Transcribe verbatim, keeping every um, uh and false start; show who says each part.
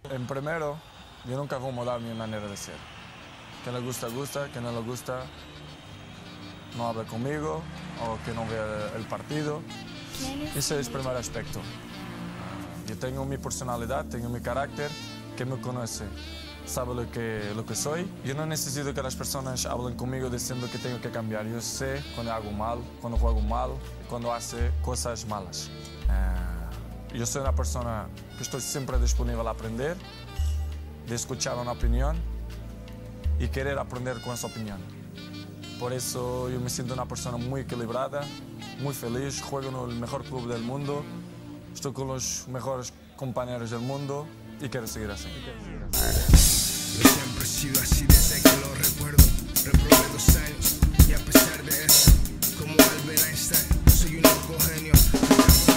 Speaker 1: En primero, yo nunca voy a mudar mi manera de ser. Que le gusta, gusta, que no le gusta, no hable conmigo o que no vea el partido. Ese es el primer aspecto. Yo tengo mi personalidad, tengo mi carácter, que me conoce, sabe lo que, lo que soy. Yo no necesito que las personas hablen conmigo diciendo que tengo que cambiar. Yo sé cuando hago mal, cuando juego mal, cuando hace cosas malas. Yo soy una persona que estoy siempre disponible a aprender, de escuchar una opinión y querer aprender con esa opinión. Por eso yo me siento una persona muy equilibrada, muy feliz, juego en el mejor club del mundo, estoy con los mejores compañeros del mundo y quiero seguir así.
Speaker 2: Yo siempre he sido así desde que lo recuerdo. Reprobé dos años y a pesar de eso, como Albert Einstein, soy un loco genio.